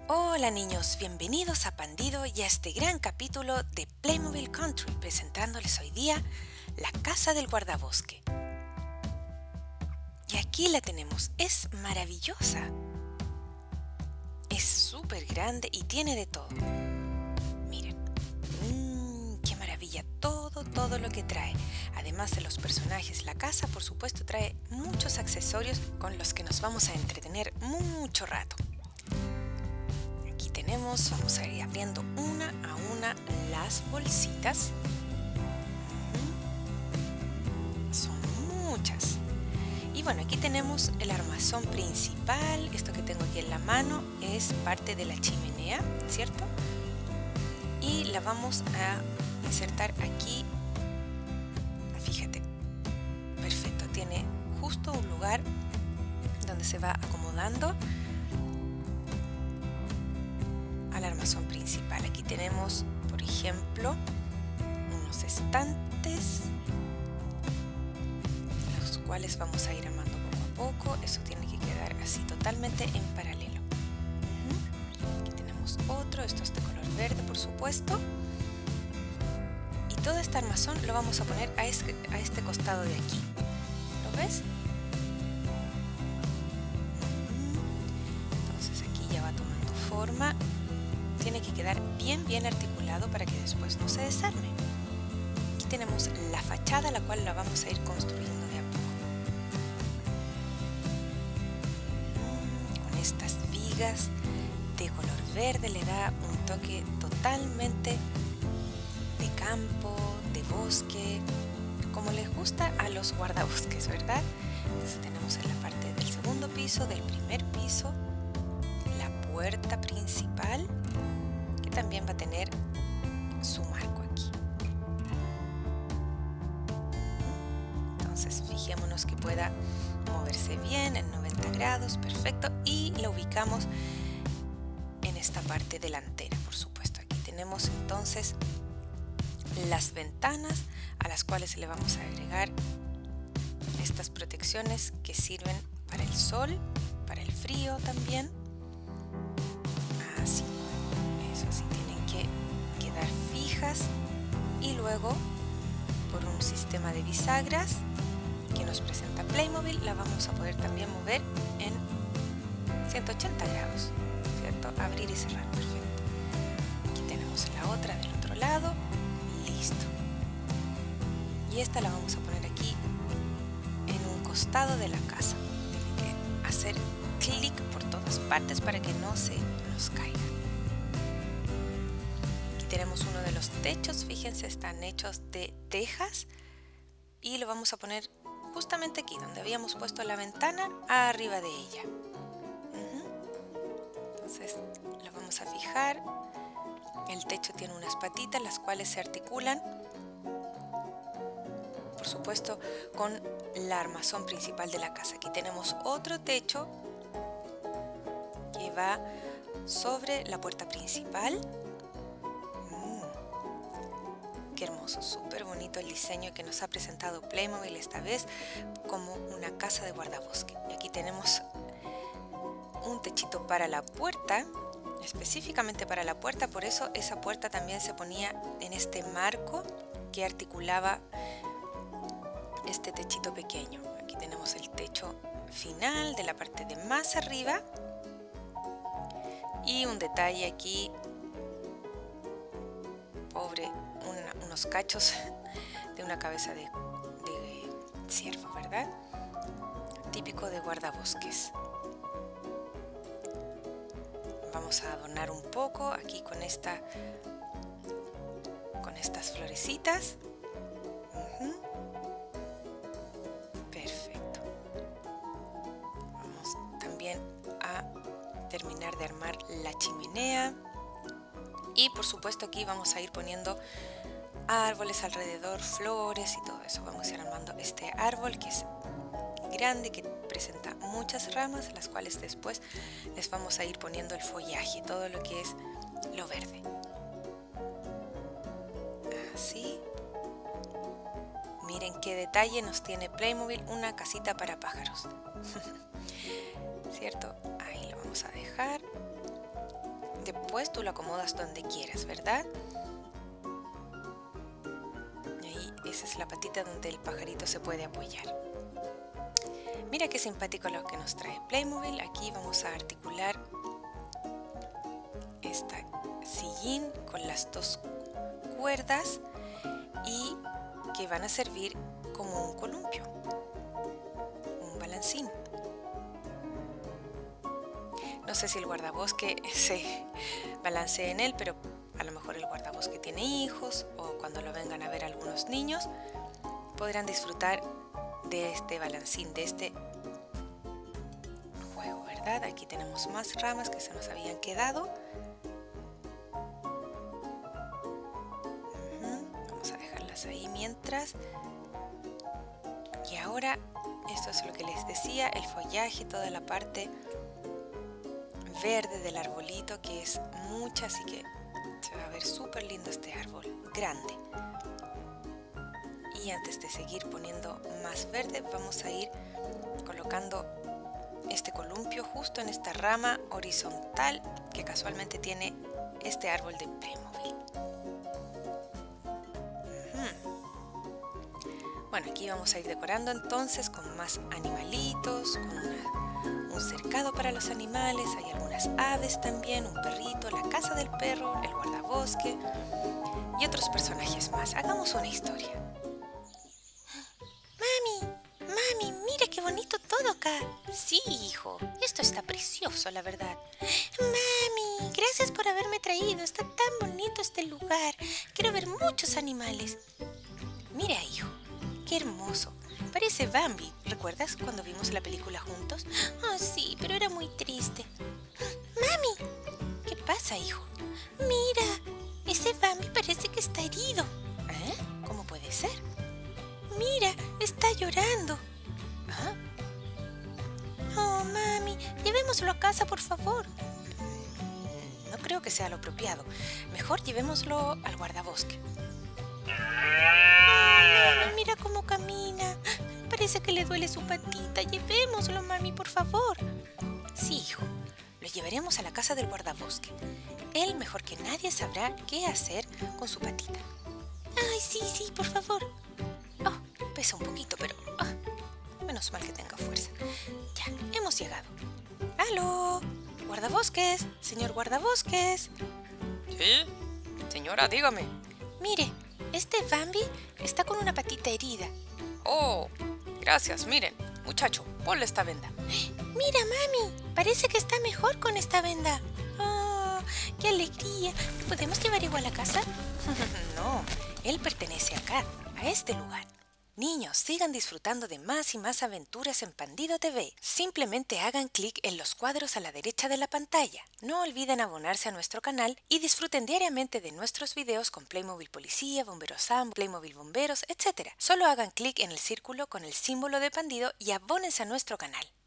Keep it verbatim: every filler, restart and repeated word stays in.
Hola niños, bienvenidos a Pandido y a este gran capítulo de Playmobil Country, presentándoles hoy día la casa del guardabosque. Y aquí la tenemos, es maravillosa. Es súper grande y tiene de todo. Miren, mmm, qué maravilla, todo, todo lo que trae. Además de los personajes, la casa por supuesto trae muchos accesorios con los que nos vamos a entretener mucho rato. Aquí tenemos, vamos a ir abriendo una a una las bolsitas. Son muchas. Y bueno, aquí tenemos el armazón principal. Esto que tengo aquí en la mano es parte de la chimenea, ¿cierto? Y la vamos a insertar aquí. Fíjate, perfecto, tiene justo un lugar donde se va acomodando al armazón principal. Aquí tenemos, por ejemplo, unos estantes, los cuales vamos a ir armando poco a poco. Eso tiene que quedar así totalmente en paralelo. Uh-huh. Aquí tenemos otro, esto es de color verde, por supuesto. Y todo este armazón lo vamos a poner a este, a este costado de aquí. ¿Lo ves? Uh-huh. Entonces aquí ya va tomando forma. Tiene que quedar bien bien articulado para que después no se desarme. Aquí tenemos la fachada, la cual la vamos a ir construyendo de a poco. Con estas vigas de color verde le da un toque totalmente de campo, de bosque, como les gusta a los guardabosques, ¿verdad? Entonces tenemos en la parte del segundo piso, del primer piso, la puerta principal, que también va a tener su marco aquí. Entonces fijémonos que pueda moverse bien en noventa grados, perfecto, y la ubicamos en esta parte delantera, por supuesto. Aquí tenemos entonces las ventanas a las cuales le vamos a agregar estas protecciones que sirven para el sol, para el frío también. Así. Así tienen que quedar fijas, y luego por un sistema de bisagras que nos presenta Playmobil la vamos a poder también mover en ciento ochenta grados, ¿cierto? Abrir y cerrar, perfecto. Aquí tenemos la otra del otro lado, listo. Y esta la vamos a poner aquí en un costado de la casa. Tiene que hacer clic por todas partes para que no se nos caiga. Tenemos uno de los techos, fíjense, están hechos de tejas y lo vamos a poner justamente aquí donde habíamos puesto la ventana, arriba de ella. Uh-huh. Entonces lo vamos a fijar. El techo tiene unas patitas las cuales se articulan, por supuesto, con la armazón principal de la casa. Aquí tenemos otro techo que va sobre la puerta principal. Qué hermoso, súper bonito el diseño que nos ha presentado Playmobil esta vez como una casa de guardabosque. Y aquí tenemos un techito para la puerta, específicamente para la puerta, por eso esa puerta también se ponía en este marco que articulaba este techito pequeño. Aquí tenemos el techo final de la parte de más arriba y un detalle aquí, pobre, una, unos cachos de una cabeza de, de ciervo, ¿verdad? Típico de guardabosques. Vamos a adornar un poco aquí con esta con estas florecitas. Uh-huh. Perfecto. Vamos también a terminar de armar la chimenea. Y por supuesto aquí vamos a ir poniendo árboles alrededor, flores y todo eso. Vamos a ir armando este árbol que es grande, que presenta muchas ramas, las cuales después les vamos a ir poniendo el follaje, todo lo que es lo verde. Así. Miren qué detalle nos tiene Playmobil, una casita para pájaros. ¿Cierto? Ahí lo vamos a dejar. Después tú lo acomodas donde quieras, ¿verdad? Ahí, esa es la patita donde el pajarito se puede apoyar. Mira qué simpático lo que nos trae Playmobil. Aquí vamos a articular esta sillín con las dos cuerdas y que van a servir como un columpio, un balancín. No sé si el guardabosque se balancee en él, pero a lo mejor el guardabosque tiene hijos o cuando lo vengan a ver algunos niños podrán disfrutar de este balancín, de este juego, ¿verdad? Aquí tenemos más ramas que se nos habían quedado. Uh-huh. Vamos a dejarlas ahí mientras. Y ahora, esto es lo que les decía, el follaje, toda la parte verde del arbolito, que es mucha, así que se va a ver súper lindo este árbol, grande. Y antes de seguir poniendo más verde, vamos a ir colocando este columpio justo en esta rama horizontal que casualmente tiene este árbol de Playmobil. Uh-huh. Bueno, aquí vamos a ir decorando entonces con más animalitos, con una, un cercado para los animales, hay algunas aves también, un perrito, la casa del perro, el guardabosque y otros personajes más. Hagamos una historia. ¡Qué bonito todo acá! Sí, hijo, esto está precioso, la verdad. Mami, gracias por haberme traído. Está tan bonito este lugar. Quiero ver muchos animales. Mira, hijo, qué hermoso. Parece Bambi. ¿Recuerdas cuando vimos la película juntos? Ah, oh, sí, pero era muy triste. ¡Mami! ¿Qué pasa, hijo? Mira, ese Bambi parece que está herido. ¿Eh? ¿Cómo puede ser? Mira, está llorando. ¿Ah? Oh, mami, llevémoslo a casa, por favor. No creo que sea lo apropiado. Mejor llevémoslo al guardabosque. Oh, mami, mira cómo camina. Parece que le duele su patita. Llevémoslo, mami, por favor. Sí, hijo. Lo llevaremos a la casa del guardabosque. Él, mejor que nadie, sabrá qué hacer con su patita. Ay, sí, sí, por favor. Oh, pesa un poquito, pero... Oh, menos mal que tenga fuerza. Ya, hemos llegado. ¡Aló! ¡Guardabosques! ¡Señor guardabosques! ¿Sí? Señora, dígame. Mire, este Bambi está con una patita herida. Oh, gracias. Miren, muchacho, ponle esta venda. Mira, mami, parece que está mejor con esta venda. Oh, qué alegría. ¿Podemos llevar igual a casa? No, él pertenece acá, a este lugar. Niños, sigan disfrutando de más y más aventuras en Pandido T V. Simplemente hagan clic en los cuadros a la derecha de la pantalla. No olviden abonarse a nuestro canal y disfruten diariamente de nuestros videos con Playmobil Policía, Bomberos Sam, Playmobil Bomberos, etcétera. Solo hagan clic en el círculo con el símbolo de Pandido y abónense a nuestro canal.